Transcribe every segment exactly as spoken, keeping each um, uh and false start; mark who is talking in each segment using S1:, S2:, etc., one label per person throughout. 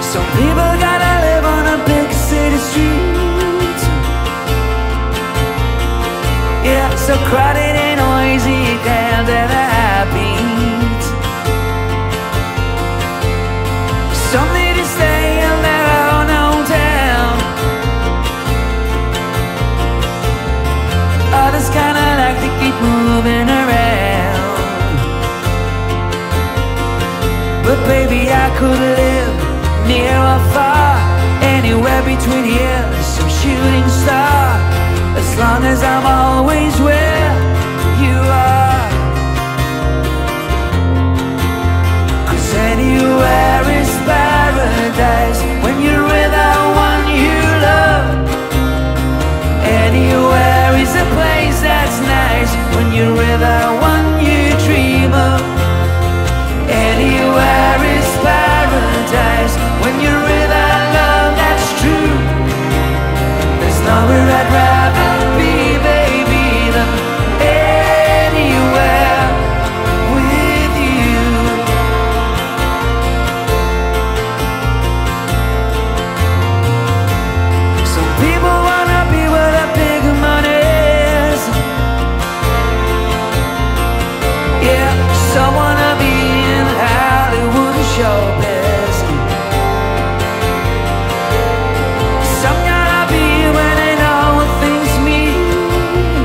S1: Some people gotta live on a big city street. Yeah, so crowded and noisy you can't ever have beat. Some need to stay in their own hometown. Others kinda like to keep moving around. But baby, I could live near or far, anywhere between here and some shooting star, as long as I'm always where you are. 'Cause anywhere is paradise when you're with the one you love. Anywhere is a place that's nice when you're with the one you dream of. Anywhere is paradise when you're with a love that's true. There's nowhere I'd rather be, baby, than anywhere with you. Some people wanna be where the big money is. Yeah, some wanna be in Hollywood showbiz. Some gotta be where they know what things mean.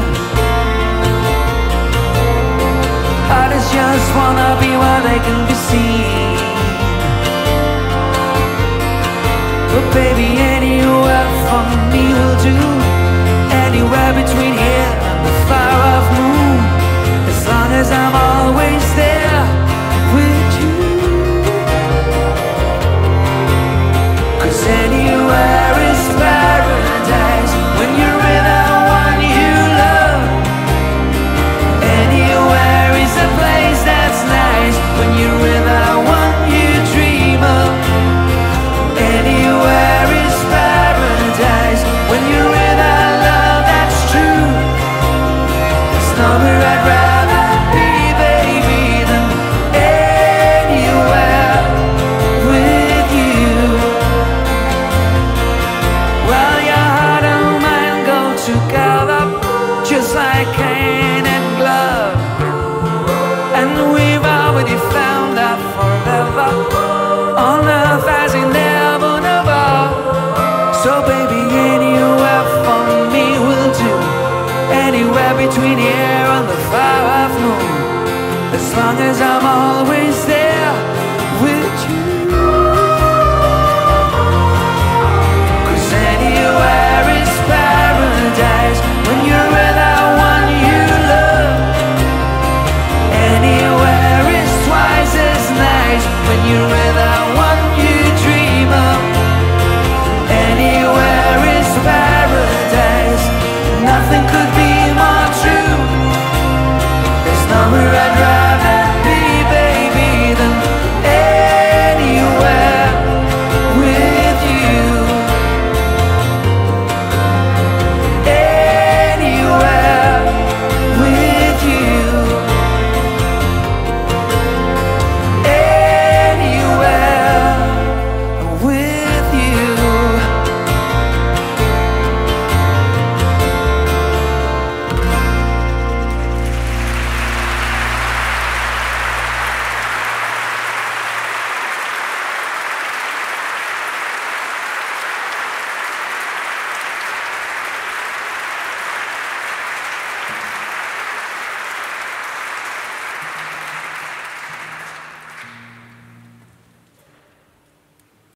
S1: Others just wanna be where they can be seen. But baby, anywhere from me will do. Anywhere between here and the far off moon, as long as I'm always there with you. 'Cause anywhere is paradise when you're with the one you love. Anywhere is a place that's nice when you're with the one you dream of. Anywhere is paradise when you're with a love that's true. There's nowhere I'd rather be, baby, than anywhere with you. Well, your heart and mine go together just like hand and glove, and we've already found our forever on earth as in heaven above. So baby, anywhere for me will do. Anywhere between here and the far off moon, as long as I'm always there.